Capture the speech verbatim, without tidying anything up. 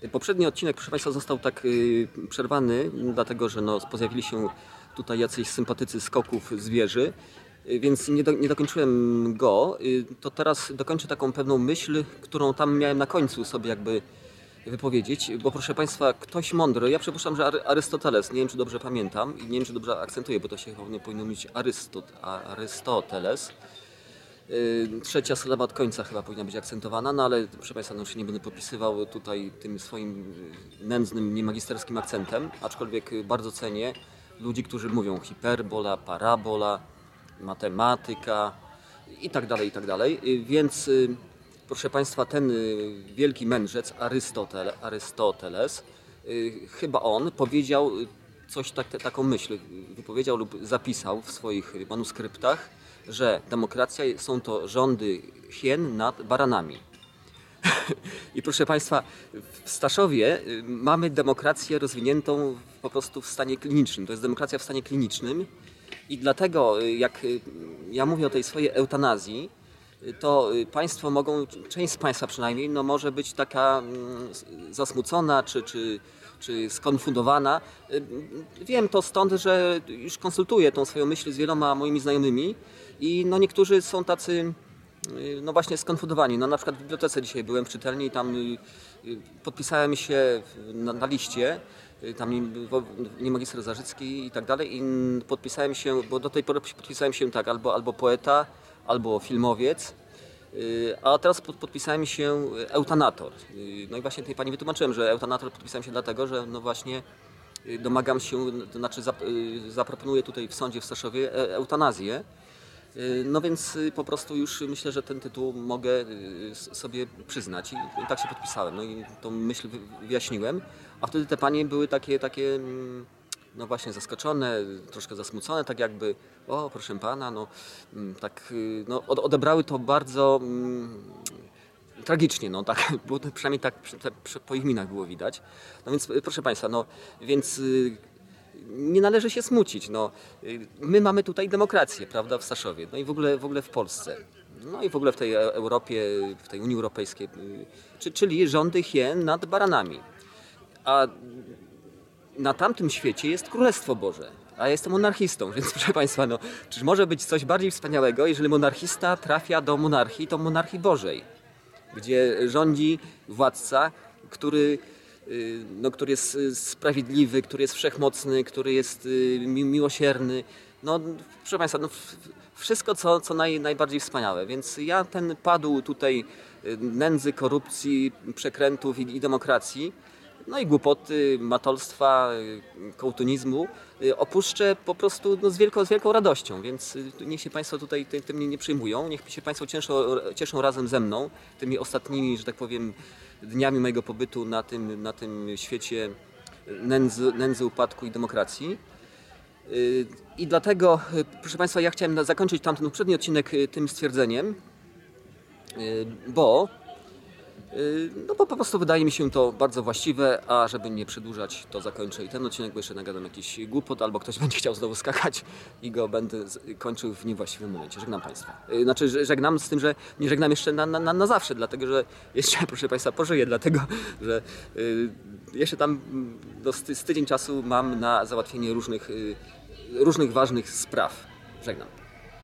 Poprzedni odcinek, proszę Państwa, został tak y, przerwany, dlatego że no, pojawili się tutaj jacyś sympatycy skoków z wieży, y, więc nie, do, nie dokończyłem go. Y, to teraz dokończę taką pewną myśl, którą tam miałem na końcu sobie jakby wypowiedzieć, bo proszę Państwa, ktoś mądry, ja przypuszczam, że Ary- Arystoteles, nie wiem czy dobrze pamiętam i nie wiem czy dobrze akcentuję, bo to się chyba nie powinno mieć Arystot, a Arystoteles. Trzecia sylaba od końca chyba powinna być akcentowana, no ale proszę Państwa, no już się nie będę popisywał tutaj tym swoim nędznym, niemagisterskim akcentem, aczkolwiek bardzo cenię ludzi, którzy mówią hiperbola, parabola, matematyka i tak dalej, i tak dalej. Więc proszę Państwa, ten wielki mędrzec Arystotel, Arystoteles, chyba on powiedział coś, tak, taką myśl wypowiedział lub zapisał w swoich manuskryptach, że demokracja są to rządy hien nad baranami. I proszę Państwa, w Staszowie mamy demokrację rozwiniętą po prostu w stanie klinicznym. To jest demokracja w stanie klinicznym i dlatego jak ja mówię o tej swojej eutanazji, to Państwo mogą, część z Państwa przynajmniej, no może być taka zasmucona czy, czy, czy skonfundowana. Wiem to stąd, że już konsultuję tą swoją myśl z wieloma moimi znajomymi i no niektórzy są tacy no właśnie skonfundowani. No na przykład w bibliotece dzisiaj byłem w czytelni i tam podpisałem się na, na liście, tam nie magister Zarzycki i tak dalej i podpisałem się, bo do tej pory podpisałem się tak, albo, albo poeta, albo filmowiec, a teraz podpisałem się eutanator. No i właśnie tej pani wytłumaczyłem, że eutanator podpisałem się dlatego, że no właśnie domagam się, to znaczy zaproponuję tutaj w sądzie w Staszowie eutanazję. No więc po prostu już myślę, że ten tytuł mogę sobie przyznać i tak się podpisałem. No i tą myśl wyjaśniłem, a wtedy te panie były takie, takie no właśnie zaskoczone, troszkę zasmucone, tak jakby, o proszę pana, no tak, no odebrały to bardzo mm, tragicznie, no tak, bo przynajmniej tak po ich minach było widać. No więc proszę Państwa, no więc nie należy się smucić, no my mamy tutaj demokrację, prawda, w Staszowie, no i w ogóle, w ogóle w Polsce, no i w ogóle w tej Europie, w tej Unii Europejskiej, czyli rządy hien nad baranami, a na tamtym świecie jest Królestwo Boże, a ja jestem monarchistą, więc proszę Państwa, no, czy może być coś bardziej wspaniałego, jeżeli monarchista trafia do monarchii, to monarchii Bożej, gdzie rządzi władca, który, no, który jest sprawiedliwy, który jest wszechmocny, który jest mi miłosierny. No, proszę Państwa, no, wszystko co, co naj, najbardziej wspaniałe, więc ja ten padł tutaj nędzy, korupcji, przekrętów i, i demokracji, no i głupoty, matolstwa, kołtunizmu opuszczę po prostu no, z, wielką, z wielką radością, więc niech się Państwo tutaj tym, tym nie przyjmują, niech się Państwo cieszą, cieszą razem ze mną tymi ostatnimi, że tak powiem, dniami mojego pobytu na tym, na tym świecie nędzy, nędzy, upadku i demokracji. I dlatego, proszę Państwa, ja chciałem zakończyć tamten poprzedni odcinek tym stwierdzeniem, bo No bo po prostu wydaje mi się to bardzo właściwe, a żeby nie przedłużać, to zakończę i ten odcinek, bo jeszcze nagadam jakiś głupot, albo ktoś będzie chciał znowu skakać i go będę kończył w niewłaściwym momencie. Żegnam Państwa. Znaczy żegnam z tym, że nie żegnam jeszcze na, na, na zawsze, dlatego że jeszcze, proszę Państwa, pożyję, dlatego że y, jeszcze tam no, z, z tydzień czasu mam na załatwienie różnych, y, różnych ważnych spraw. Żegnam.